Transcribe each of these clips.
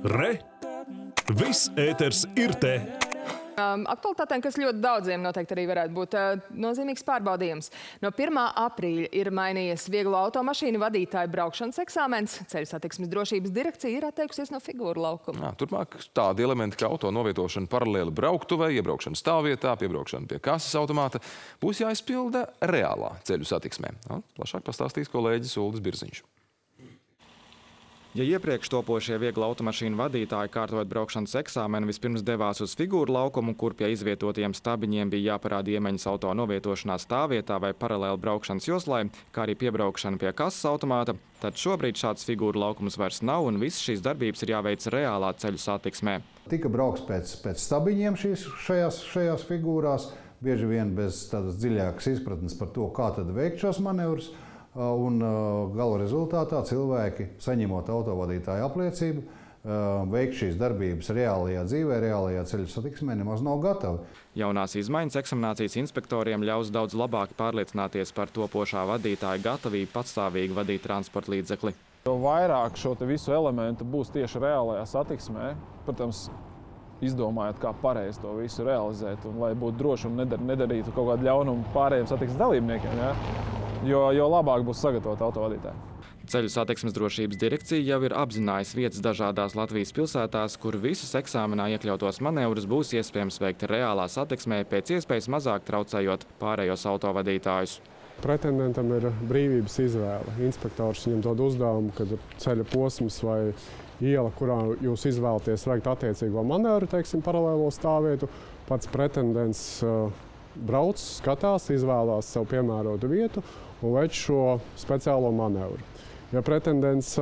Re! Viss ēters ir te! Aktualitātēm, kas ļoti daudziem noteikti arī varētu būt nozīmīgs pārbaudījums. No 1. aprīļa ir mainījies vieglo automašīnu vadītāju braukšanas eksāmens. Ceļu satiksmes drošības direkcija ir atteikusies no figūru laukuma. Turpmāk tādi elementi kā auto novietošana paralēli brauktuvei, iebraukšana stāvvietā, piebraukšana pie kases automāta būs jāizpilda reālā ceļu satiksmē. Plašāk pastāstīs kolēģis Uldis Birziņš. Ja iepriekš topošie viegla automašīnu vadītāji kārtojot braukšanas eksāmenu vispirms devās uz figūru laukumu, kur pie izvietotiem stabiņiem bija jāparāda iemaņas auto novietošanā stāvvietā vai paralēli braukšanas joslai, kā arī piebraukšana pie kases automāta, tad šobrīd šāds figūru laukums vairs nav un visas šīs darbības ir jāveic reālā ceļu satiksmē. Tika braukts pēc stabiņiem šajās figūrās, bieži vien bez tādas dziļākas izpratnes par to, kā tad veikt šos manevrus. Un gala rezultātā cilvēki, saņemot autovadītāju apliecību, veikt šīs darbības reālajā dzīvē, reālajā ceļu satiksmē nemaz nav gatavi. Jaunās izmaiņas eksaminācijas inspektoriem ļaus daudz labāk pārliecināties par topošā vadītāja gatavību patstāvīgi vadīt transporta līdzekli. Jo vairāk šo visu elementu būs tieši reālajā satiksmē, protams, izdomājot, kā pareizi to visu realizēt, un lai būtu droši un nedarītu kaut kādu ļaunumu pārējiem satiksmes dalībniekiem. Ja? Jo labāk būs sagatavot autovadītāji. Ceļu satiksmes drošības direkcija jau ir apzinājusi vietas dažādās Latvijas pilsētās, kur visus eksāmenā iekļautos manevrus būs iespējams veikt reālā satiksmē, pēc iespējas mazāk traucējot pārējos autovadītājus. Pretendentam ir brīvības izvēle. Inspektors viņam dod uzdevumu, kad ceļa posms vai iela, kurā jūs izvēlaties veikt attiecīgo manevru, teiksim, paralēlo stāvvietu, pats pretendents brauc, skatās, izvēlās sev piemērotu vietu un veic šo speciālo manevru. Ja pretendents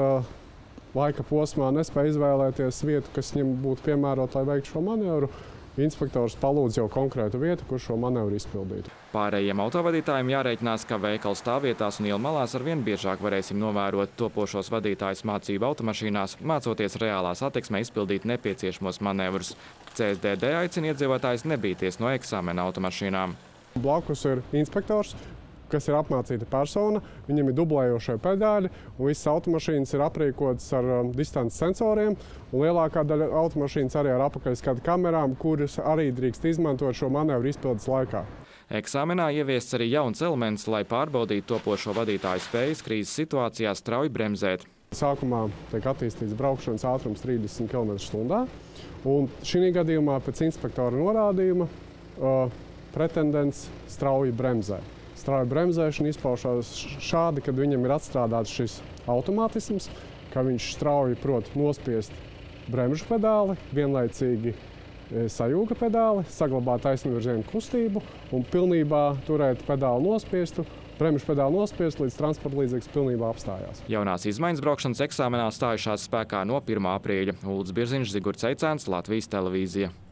laika posmā nespēja izvēlēties vietu, kas viņam būtu piemērota, lai veiktu šo manevru, inspektors palūdz jau konkrētu vietu, kur šo manevru izpildītu. Pārējiem autovadītājiem jārēķinās, ka veikalu stāvvietās un ielu malās arvien biežāk varēsim novērot topošos vadītājus mācību automašīnās, mācoties reālā satiksmē izpildīt nepieciešamos manevrus. CSDD aicina iedzīvotājus nebīties no eksāmena automašīnām. Blakus ir inspektors, kas ir apmācīta persona, viņam ir dublējošie pedāļi, un visas automašīnas ir aprīkotas ar distances sensoriem, un lielākā daļa automašīnas arī ar apakaļskatu kamerām, kuras arī drīkst izmantot šo manevru izpildes laikā. Eksāmenā ieviests arī jauns elements, lai pārbaudītu topošo vadītāju spējas krīzes situācijā strauji bremzēt. Sākumā tiek attīstīts braukšanas ātrums 30 km/h, un šī gadījumā pēc inspektora norādījuma pretendents strauji bremzē. Strauja bremzēšana izpaušās šādi, kad viņam ir atstrādāts šis automātisms, ka viņš strauji prot nospiest bremžu pedāli, vienlaicīgi sajūga pedāli, saglabāt taisnvirzienu kustību un pilnībā turēt pedāli nospiestu, bremžu pedāli nospiest, līdz transporta līdzeklis pilnībā apstājās. Jaunās izmaiņas braukšanas eksāmenā stājušās spēkā no 1. aprīļa. Uldis Birziņš, Zigurds Eicēns, Latvijas televīzija.